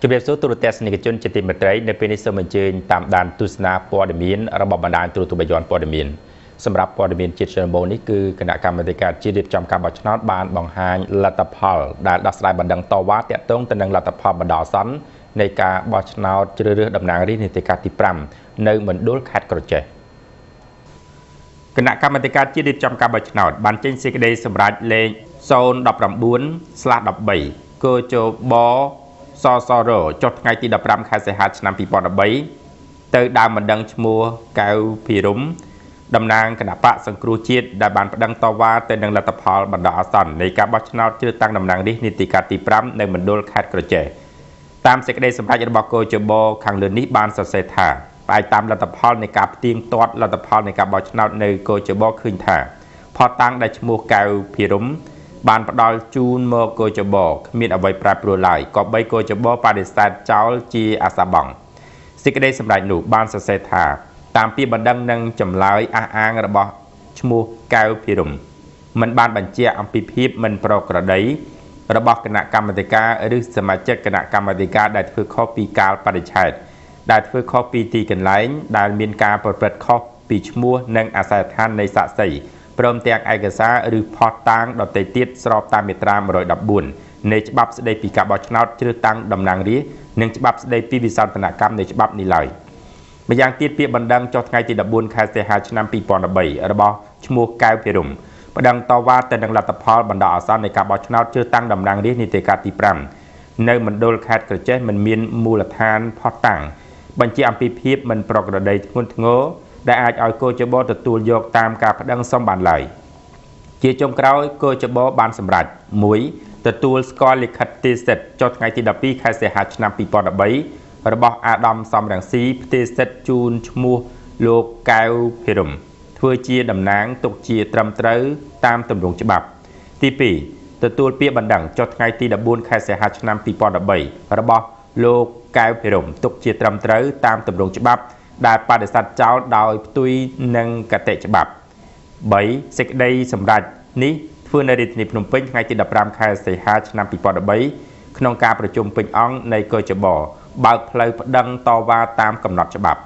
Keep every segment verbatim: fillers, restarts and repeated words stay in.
จุดเรียบสูตรเตสนิกจุนจิติมตรัยในปีนี้สมัยเจนตามด่านตุสนาปอดมีนระบบบันดาลตุตุบยอนปอดมีนสำหรับปอดมีนจิตเชนโบนี่คือคณะกรรมการจิตจำการบัชนอตบานบางฮานลัตพอลได้ดัสไลบันดังต่อว่าเตะต้งตนังลัตพอลบันดาสันในการบัชนอตเจริญดำนางรินิติการที่ปรำในเหมือนดูขัดกระเจคณะกรรมการจิตจำการบัชนอตบันเจนสิกเดย์สำหรับเลงโซนดับรำบุญสลัดดับใบโกโจบอซอซอโรจดไงที่ดับรำคาเซฮัชนำปีปอดใบเตอดาวมันดังชมัวเกาพีรุมดำนางคณะปะสังครูจิตได้บานประดังต่อว่าเตนังลัตพอลบรรดาอัสันในการบัชนาชื่อตั้งดำนางดินิติการตีปรำในเหมือนโดนแคดกระเจตามเสกได้สำหรับบอกโกโจโบขังเลือนนิบานสเสธาไปตามลัตพอลในการเตียงตอดลัตพอลในการบัชนาในโกโจโบขึ้นถาพอตั้งได้ชมัวเกาพีรุมบานประดอลจูนโมโกจบอกมีเอาไว้ปราบปรไหลก็ใบโกจบอปาดิสตาเจ้าจีอาซาบังสิกได้สำหรับหนูบานสเซธาตามปีบันดังนังจำลายอาอางระบอบชมูเกาพิรุมมันบานบัญเจียอัมพิพิบมันโปรกระไดระบอบคณะกรรมการหรือสมาชิกคณะกรรมการได้เพื่อข้อปีกาลปฏิชัยได้เพื่อข้อปีตีกันไลน์ได้มีการเปิดข้อปีชมูนังอาศัยท่านในสะใสพร้อมแต่งเอกสารหรือพอตั้งดอกเตติดสอบตามเมตรามรอยดับบุญในฉบับสเดปีกาบอชนาชื่อตั้งดำนางรีหนึ่งฉบับสเดปีวิสารพนากรรมในฉบับนี้เลยมายังตีดเปียบันดังจดไงติดดับบุญคาเซฮาชนำปีปอนดับใบระบอบชมูกายเพิรุมประดังต่อว่าแต่ดังลัตพอลบรรดาอาสาในการบอชนาชื่อตั้งดำนางรีนิติการตีปรำในมันโดนแคดกระเจมันมีมูลฐานพอตั้งบัญชีอัมพีพีมันปรากฏใดทุนโง่ได้อาจเอาโกจบอตัวโยกตามการประดังสมบัติไหลเกี่ยจงกล่าวโกจะบอบานสำรัดมวยแต่ตัวสกอลิคัตติเซตจดไงที่ดับปีคาเซฮัชนำปีปอนดับใบระบบอาดัมสำรังซีพติเซตจูนชมูโลกาลเพรุมทั่วเจียดำนางตกเจียตรำเตอตามตำรวจฉบับที่ปีแต่ตัวเปียบันดังจดไงที่ดับบุญคาเซฮัชนำปีปอนดับใบระบบโลกาลเพรุมตกเจียตรำเตอตามตำรวจฉบับได้ปฏิสัตเจ้าโดยตุยนังกเตฉบับใบเสกได้สำหรับนี้เพื่อในดินิพนมเป็นไงจิดับรามคาเซฮาชนำปีปอดใบขนมการประชุมเป็นอ่องในเกจบ่อบางเพลย์ดังต่อว่าตามกำหนดฉบับ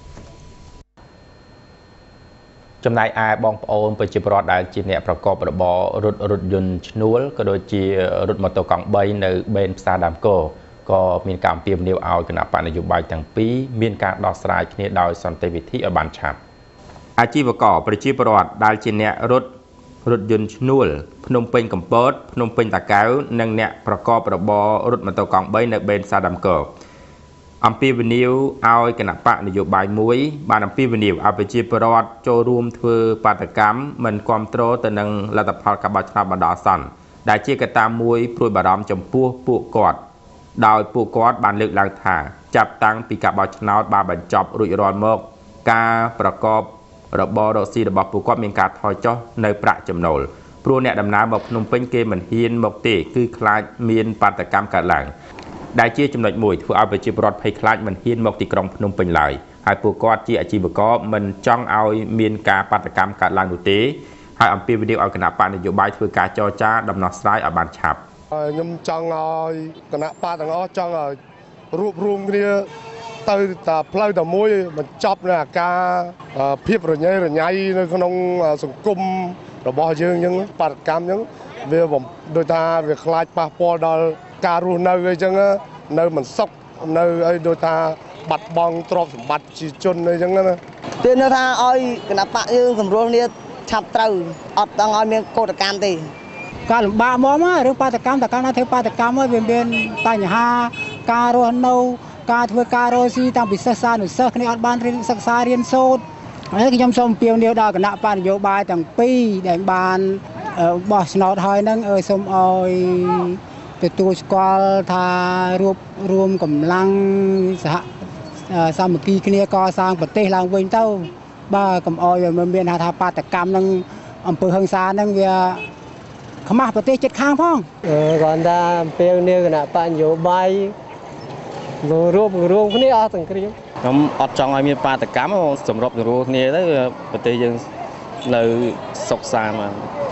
จำนายอาบองโอนไปจิบรอดได้จีเนประกอบระบอรถรถยนต์ชนูลก็โดยจีรถมอเตอร์กองใบในเบนซาดามโกก็มีการเตรียมเดียวเอาคณะปานโยบายต่างปีมีการดอสลายคณิตโดยสันติวิธีอบันชับอาชีพประกอบประชีพประวัติได้จีเนรถรถยนต์ชนูลพนมเป็นกัมพูชาพนมเป็นตะเกานังเนะประกอบระบอรถมอเตอร์กองใบในเบนซาดัมเกอร์อัมพีวินิวเอาคณะปะนโยบายมวยบานอัมพีวินิวเอาไปจีประวัติโจรวมเถือปาตกรรมมันความโตแต่นังรัฐพากับบาชนาบดาสันได้เชี่ยกตามมวยพลุยบารมจมปูปูกอดดาวปูกอดบานเลือกลางถาจับตั้งปีกับบาชนาบาบรรจบรุ่ยรอนมกกาประกอบระบอบซีระบอบปูกอดมีการทอยจ่อในประจำนวนพรูเนี่ยดำน้ำบอกนมเป็นเกมเหมือนเฮียนบอกเตะคือคลายมีนปาตกรรมการหลังได้เชี่ยจำนวนมวยทั่วเอาไปจีบรอดไพคลายมันเฮียนบอกติกรองพนมเป็นไหลให้ปูกอดจีอาจีบก็มันจ้องเอามีนการปาตกรรมการหลังดูเตะให้อัมพีวิดีโอเอาคณะปานโยบายทั่วการจอจ้าดำนอสไลด์อาบานฉับยมจ้องเอาคณะปาต่างอ้อจ้องเอารูปรวมเนี่ยtừ ta plei ta môi mình chọc là ca phép rồi nhảy rồi nhảy nơi con ông sùng cung rồi bao nhiêu những bát cam những về vòng đôi ta về khai pa po đó cà ru nơi chân nơi mình sốc nơi ấy đôi ta bật bong trộm bật chỉ chôn nơi chân đó tiền nơi ta ơi cái nắp bạc như cầm rô nia chập trâu ọt đang ơi miếng cô cam thì cả ba món á rồi bát cam ta cam nó thấy bát cam ở bên bên tai nhà ha cà ru nâuการทำการโรซีตามปิศาจหนุนเสกในอัลบั้มเรียนศึกษาเรียนโซดอะไรก็ยมชมเปียวเดียวดาวคณะปานโยบายต่างปีแดงบานบอสนอทอยนั่งเออสมออยตัวตัวสกอลทารวบรวมกำลังสหสามัคคีគ្នាកសាងប្រទេសឡើងវិញទៅបើកំអយមិនមានថាបាតកម្មនឹងអំពើហិង្សានឹងវាខ្មាស់ប្រទេសជិតខាងផងគាត់ថាពេលនេះគណៈបញ្ញោបាយรูปรูปนี้อ๋อสังเกตผมอดจังไอ้มีปาตกรรมสำหรับรูปนี้ได้ปฏิยังเลยสกสารมา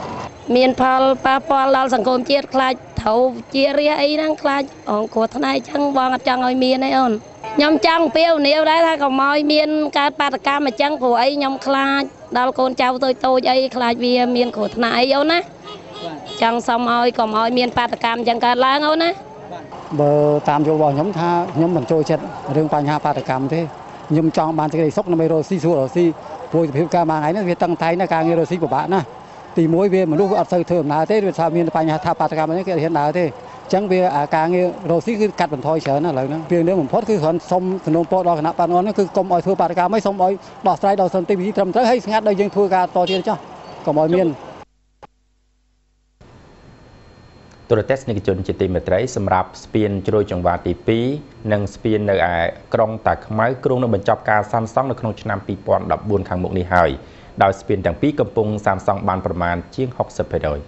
មានផលប៉ះពាល់ដល់សង្គមជាតិខ្លាចត្រូវជារាអីហ្នឹងខ្លាចអងគ្រោះថ្នាក់អញ្ចឹងបងអត់ចង់ឲ្យមានទេអូនខ្ញុំចង់ពៀវនាវដែរថាកុំឲ្យមានកើតបាតកម្មអញ្ចឹងព្រោះអីខ្ញុំខ្លាចដល់កូនចៅតូចតូចអីខ្លាចវាមានគ្រោះថ្នាក់អីអូនណាចង់សុំឲ្យកុំឲ្យមានបាតកម្មអញ្ចឹងកើតឡើងអូនណាបើតាមយល់របស់ខ្ញុំថាខ្ញុំមិនចូលចិត្តរឿងបញ្ហាបាតកម្មទេខ្ញុំចង់បានសេចក្តីសុខដើម្បីរកស៊ីសួររកស៊ីព្រោះសភាពការមួយថ្ងៃនេះវាតឹងតែងណាការងាររកស៊ីពិបាកណាស់ទីមួយវាមនុស្សវាអត់សូវធ្វើដំណើរទេវាថាមានបញ្ហាថាបាតកម្មនេះគេហ៊ានដើរទេអញ្ចឹងវាការងាររកស៊ីគឺកាត់បន្ថយច្រើនណាស់ឥឡូវហ្នឹងពីនេះបំផុតគឺគ្រាន់សុំសំណូមពរដល់គណៈបណ្ឌននេះគឺកុំឲ្យធ្វើបាតកម្មឲ្យសុំឲ្យដោះស្រាយដល់សន្តិវិធីត្រឹមត្រូវហើយស្ងាត់ដល់យើងធ្វើការតទៀតចុះកុំឲ្យមានទូរទស្សនិកជនជាទីមេត្រីសម្រាប់ស្ពានជ្រោយចង្វាទីពីរនិងស្ពាននៅឯក្រុងតាខ្មៅគ្រោងនឹងបញ្ចប់ការសាងសង់នៅក្នុងឆ្នាំពីរពាន់ដប់បួនខាងមុខនេះហើយដោយស្ពានទាំងពីរកំពុងសាងសង់បានប្រមាណជាង ហុកសិបភាគរយ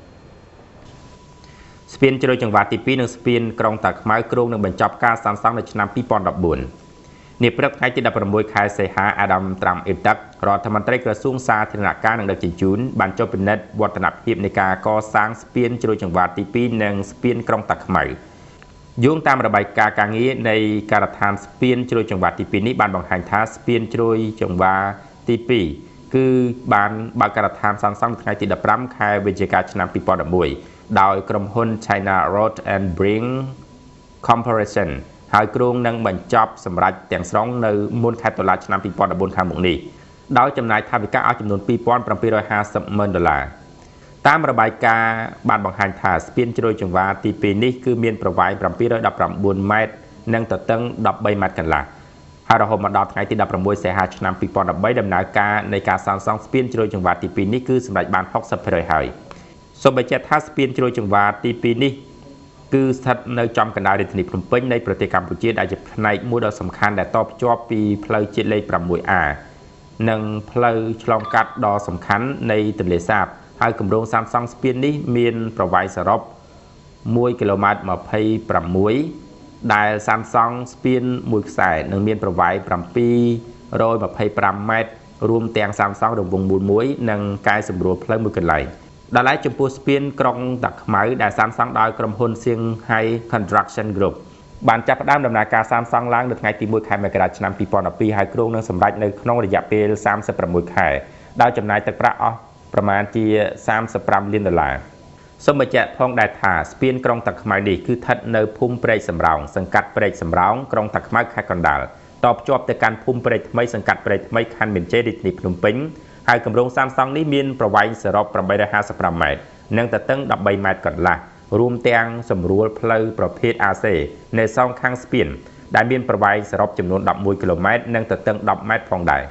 ស្ពានជ្រោយចង្វាទីពីរនិងស្ពានក្រុងតាខ្មៅគ្រោងនឹងបញ្ចប់ការសាងសង់នៅឆ្នាំពីរពាន់ដប់បួន នាព្រឹកថ្ងៃទីដប់ប្រាំមួយខែសីហាអាដាមត្រាំអ៊ីតឹករដ្ឋមន្ត្រីក្រសួងសាធារណការនិងដឹកជញ្ជូនបានចុះពិនិត្យវឌ្ឍនភាពនៃការកសាងស្ពានជ្រោយចង្វាទីពីរនិងស្ពានក្រុងតាខ្មៅយោងតាមរបាយការណ៍ការងារនៃការដ្ឋានស្ពានជ្រោយចង្វាទីពីរនេះបានបង្ហាញថាស្ពានជ្រោយចង្វាទីពីរគឺបានបើកការដ្ឋានសាងសង់ថ្ងៃទីដប់ប្រាំខែវិច្ឆិកាឆ្នាំពីរពាន់ដប់មួយដោយក្រុមហ៊ុន China Road and Bridge Corporation ហើយគ្រោងនឹងបញ្ចប់សម្រាប់ទាំងស្រុងនៅមុនខែតុលាឆ្នាំពីរពាន់ដប់បួនខាងមុខនេះដោយចំណាយថវិកាឲ្យចំនួនពីរពាន់ប្រាំពីររយហាសិបម៉ឺនដុល្លារតាមរបាយការណ៍បានបង្ហាញថាស្ពានជ្រោយចង្វាទីពីរនេះគឺមានប្រវែងប្រាំពីររយដប់ប្រាំបួនម៉ែត្រនិងទទឹងដប់បីម៉ែត្រកន្លះហើយរហូតមកដល់ថ្ងៃទីដប់ប្រាំមួយសីហាឆ្នាំពីរពាន់ដប់បីដំណើរការនៃការសាងសង់ស្ពានជ្រោយចង្វាទីពីរនេះគឺសម្រេចបាន ហុកសិបភាគរយ ហើយសូមបញ្ជាក់ថាស្ពានជ្រោយចង្វាទីពីរនេះគឺស្ថិតនៅចំកណ្ដាលរាជធានីភ្នំពេញនៃប្រទេសកម្ពុជាដែលជាផ្នែកមួយដ៏សំខាន់ដែលតភ្ជាប់ពីផ្លូវជាតិលេខប្រាំមួយ អា និងផ្លូវឆ្លងកាត់ដ៏សំខាន់នៃទន្លេសាបហើយគម្រោងសាងសង់ស្ពាននេះមានប្រវែងសរុបមួយគីឡូម៉ែត្រម្ភៃប្រាំមួយ ដែលសាងសង់ស្ពានមួយខ្សែនិងមានប្រវែងប្រាំពីររយម្ភៃប្រាំម៉ែត្ររួមទាំងសាងសង់រង្វង់មូលមួយនិងកែសម្រួលផ្លូវមួយកន្លែងដល់ឡែកចំពោះស្ពានក្រុងតាខ្មៅដែលសាងសង់ដោយក្រុមហ៊ុន Shanghai Construction Group បានចាប់ផ្ដើមដំណើរការសាងសង់ឡើងនៅថ្ងៃទីមួយខែមករាឆ្នាំពីរពាន់ដប់ពីរហើយគ្រោងនឹងសម្រេចនៅក្នុងរយៈពេលសាមសិបប្រាំមួយខែដោយចំណាយទឹកប្រាក់អស់ប្រមាណជាសាមសិបប្រាំលានដុល្លារសូមបញ្ជាក់ផងដែរថាស្ពានក្រុងតាខ្មៅនេះគឺស្ថិតនៅភូមិព្រែកសំរោងសង្កាត់ព្រែកសំរោងក្រុងតាខ្មៅខេត្តកណ្ដាលតភ្ជាប់ទៅកាន់ភូមិព្រែកថ្មីសង្កាត់ព្រែកថ្មីខណ្ឌមានជ័យរាជធានីភ្នំពេញហើយគម្រោងសាងសង់នេះមានប្រវែងសរុបប្រាំបីរយហាសិបប្រាំម៉ែត្រនិងទទឹងដប់បីម៉ែត្រកន្លះរួមទាំងសម្រួលផ្លូវប្រភេទ អា សេ នៅសងខាងស្ពានដែលមានប្រវែងសរុបចំនួនដប់មួយគីឡូម៉ែត្រនិងទទឹងដប់ម៉ែត្រផងដែរ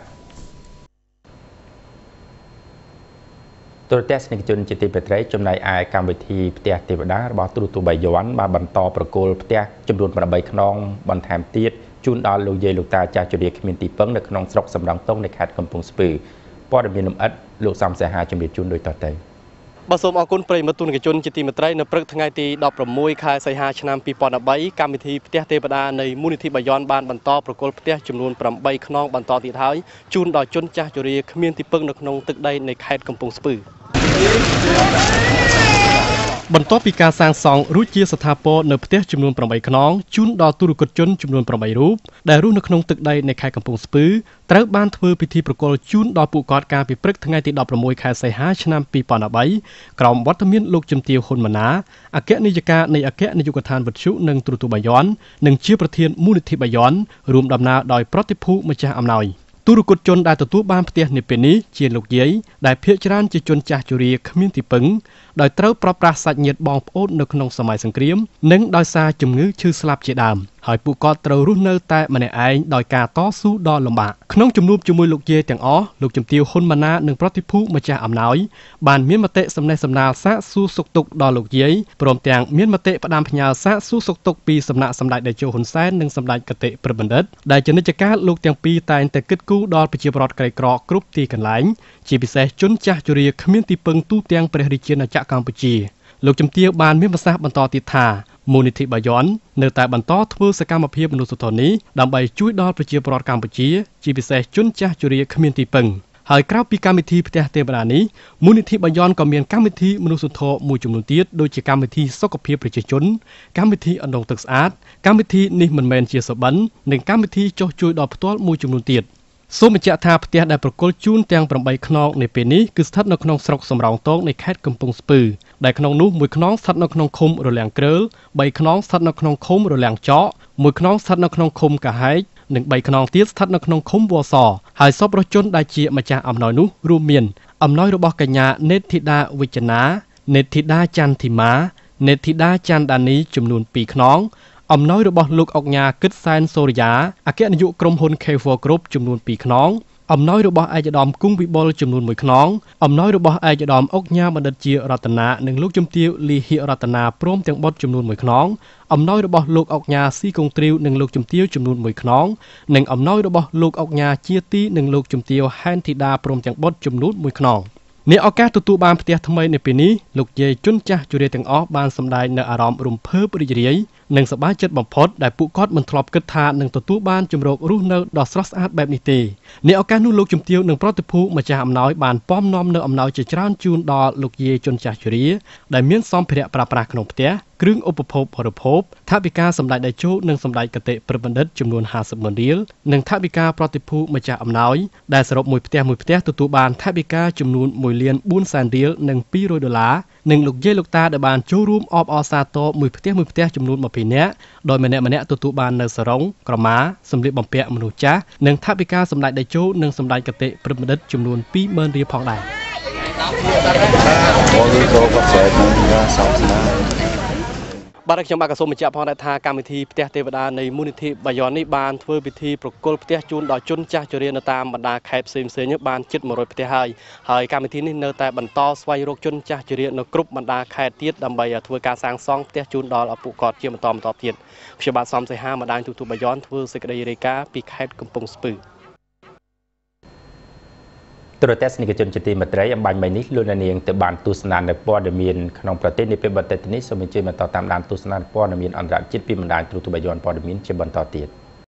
ទូរទស្សនិកជនជាទីមេត្រីចំណែកឯកម្មវិធីផ្ទះទេវតារបស់ទូរទស្សន៍បាយ័នបានបន្តប្រគល់ផ្ទះចំនួនប្រាំបីខ្នងបន្ថែមទៀតជូនដល់លោកយាយលោកតាចាស់ជរាគ្មានទីពឹងនៅក្នុងស្រុកសំរោងតុងនៃខេត្តកំពង់ស្ពឺព័ត៌មានលម្អិតលោកសំសេហាជំរាបជូនដោយតទៅបាទសូមអរគុណប្រិយមិត្តទូរទស្សនិកជនជាទីមេត្រីនៅព្រឹកថ្ងៃទីដប់ប្រាំមួយខែសីហាឆ្នាំពីរពាន់ដប់បីកម្មវិធីផ្ទះទេវតានៃមូលនិធិបាយ័នបានបន្តប្រគល់ផ្ទះចំនួនប្រាំបីខ្នងបន្តទៀតហើយជូនដល់ជនចាស់ជរាគ្មានទីពឹងនៅក្នុងទឹកដីនៃខេត្តកំពង់ស្ពឺបន្ទាប់ពីការសាងសង់រួចជាស្ថាពរនៅផ្ទះចំនួនប្រាំបីខ្នងជូនដល់ទូរគតជនចំនួនប្រាំបីរូបដែលរស់នៅក្នុងទឹកដីនៃខេត្តកំពង់ស្ពឺត្រូវបានធ្វើពិធីប្រគល់ជូនដល់ពួកគាត់កាលពីព្រឹកថ្ងៃទីដប់ប្រាំមួយខែសីហាឆ្នាំពីរពាន់ដប់បីក្រោមវត្តមានលោកជំទាវហ៊ុនម៉ាណាអគ្គនាយិកានៃអគ្គនាយកដ្ឋានវិទ្យុនិងទូរទស្សន៍បាយ័ននិងជាប្រធានមូលនិធិបាយ័នរួមដំណើរដោយប្រតិភូម្ចាស់អំណោយទូរគតជនដែលទទួលបានផ្ទះនាពេលនេះជាលោកយាយដែលភាគច្រើនជាជនចាស់ជរាគ្មានទីពឹងដោយត្រូវប្រប្រាស់សាច់ញាតិបងប្អូននៅក្នុងសម័យសង្គ្រាមនិងដោយសារជំងឺឈឺស្លាប់ជាដើមហើយពួកគាត់ត្រូវរស់នៅតែម្នាក់ឯងដោយការតស៊ូដ៏លំបាកក្នុងជំនួបជាមួយលោកយាយទាំងអស់លោកជំទាវហ៊ុនម៉ាណានិងប្រតិភូម្ចាស់អំណោយបានមានមតិសំណេះសំណាលសាកសួរសុខទុក្ខដល់លោកយាយព្រមទាំងមានមតិផ្ដាំផ្ញើសាកសួរសុខទុក្ខពីសំណាក់សម្ដេចតេជោហ៊ុនសែននិងសម្ដេចកតេព្រឹទ្ធបណ្ឌិតដែលជានិច្ចកាលលោកទាំងពីរតែងតែគិតគូរដល់ប្រជាពលរដ្ឋក្រីក្រគ្រប់ទីកន្លែងជាពិសេសជនចាស់ជរាគ្មានទីពឹងទូទាំងព្រះរាជាណាចក្រកម្ពុជាលោកជំទាវបានមានប្រសាសន៍បន្តទៀតថាមូលនិធិបាយ័ននៅតែបន្តធ្វើសកម្មភាពមនុស្សធម៌នេះដើម្បីជួយដល់ប្រជាពលរដ្ឋកម្ពុជាជាពិសេសជនចាស់ជរាគ្មានទីពឹងហើយក្រៅពីកម្មវិធីផ្ទះទេវតានេះមូលនិធិបាយ័នក៏មានកម្មវិធីមនុស្សធម៌មួយចំនួនទៀតដូចជាកម្មវិធីសុខភាពប្រជាជនកម្មវិធីអណ្ដូងទឹកស្អាតកម្មវិធីនេះមិនមែនជាសុបិននិងកម្មវិធីចុះជួយដល់ផ្ទាល់មួយចំនួនទៀតសូមបញ្ជាក់ថាផ្ទះដែលប្រគល់ជូនទាំងប្រាំបីខ្នងនៅពេលនេះគឺស្ថិតនៅក្នុងស្រុកសំរោងទងនៃខេត្តកំពង់ស្ពឺដែលក្នុងនោះមួយខ្នងស្ថិតនៅក្នុងឃុំរលាំងក្រើលបីខ្នងស្ថិតនៅក្នុងឃុំរលាំងចកមួយខ្នងស្ថិតនៅក្នុងឃុំកាហែកនិងបីខ្នងទៀតស្ថិតនៅក្នុងឃុំវសហើយសពរជនដែលជាម្ចាស់អំណោយនោះរួមមានអំណោយរបស់កញ្ញានេតធីតាវិជ្ជនានេតធីតាច័ន្ទធីមានេតធីតាច័ន្ទដានីចំនួនពីរខ្នងអំណោយរបស់លោកអុកញ៉ាគិតសែនសូរិយាអគ្គនាយកក្រុមហ៊ុន K ហ្វ័រ Group ចំនួនពីរខ្នងអំណោយរបស់ឯកឧត្តមគង់វិបុលចំនួនមួយខ្នងអំណោយរបស់ឯកឧត្តមអុកញ៉ាបណ្ឌិតជារតនានិងលោកជំទាវលីហិរតនាព្រមទាំងបុត្រចំនួនមួយខ្នងអំណោយរបស់លោកអុកញ៉ាស៊ីកុងទ្រីវនិងលោកជំទាវចំនួនមួយខ្នងនិងអំណោយរបស់លោកអុកញ៉ាជាទីនិងលោកជំទាវហែនធីតាព្រមទាំងបុត្រចំនួនមួយខ្នងអ្នកឱកាសទទួលបានផ្ទះថ្មីនៅពេលនេះលោកយាយជុនចាស់ជរាទាំងអស់បានសម្ដែងនៅអារម្មណ៍រំភើបរីករាយនិងសប្បាយចិត្តបំផុតដែលពួកគាត់មិនធ្លាប់គិតថានឹងទទួលបានជម្រករស់នៅដ៏ស្រស់ស្អាតបែបនេះទេអ្នកឱកាសនោះលោកជំទាវនិងប្រតិភូម្ចាស់អំណោយបានពំនាំនៅអំណោយជាច្រើនជូនដល់លោកយាយជុនចាស់ជរាដែលមានសម្ភារៈប្រើប្រាស់ក្នុងផ្ទះគ្រឿងឧបភោគបរិភោគថវិកាសម្ដេចតេជោនិងសម្ដេចកតេប្របណ្ឌិតចំនួនห้าสิบម៉ឺនរៀលនិងថវិកាប្រតិភូម្ចាស់អំណោយដែលសរុបមួយផ្ទះមួយផ្ទះទទួលបានថវិកាចំនួនមួយលានបួនសែនរៀលនិងពីររយដុល្លារនិងលោកយាយលោកតាដែលបានចូលរួមអបអរសាទរមួយផ្ទះមួយផ្ទះចំនួនยี่สิบនាក់ដោយម្នាក់ម្នាក់ទទួលបាននៅសរងក្រមាសម្លៀកបំពាក់មនុស្សចាស់និងថវិកាសម្ដេចតេជោនិងសម្ដេចកតេប្របណ្ឌិតចំនួនពីរម៉ឺនរៀលផងដែរបាទខ្ញុំបាទក៏សូមបញ្ជាក់ផងដែរថាកម្មវិធីផ្ទះទេវតានៃមូលនិធិបាយ័ននេះបានធ្វើពិធីប្រគល់ផ្ទះជូនដល់ជនចាស់ជរានៅតាមបណ្ដាខេត្តផ្សេងៗបានជិតមួយរយផ្ទះហើយហើយកម្មវិធីនេះនៅតែបន្តស្វែងរកជនចាស់ជរានៅគ្រប់បណ្ដាខេត្តទៀតដើម្បីធ្វើការសាងសង់ផ្ទះជូនដល់ពួកគាត់ជាបន្តបន្តទៀតខ្ញុំបាទសំសីហាម្ដាយទូទូបាយ័នធ្វើសេចក្តីរាយការណ៍ពីខេត្តកំពង់ស្ពឺទរទស្សនិកជនជាទីមេត្រីអំបញ្ញមិញនេះលោកនាងទៅបានទស្សនានៅព័ត៌មានក្នុងប្រទេសនេះពេលបន្តិចនេះសូមអញ្ជើញបន្តតាមដានទស្សនាព័ត៌មានអន្តរជាតិពីបណ្ដាញទូរទស្សន៍បាយ័នព័ត៌មានជាបន្តទៀត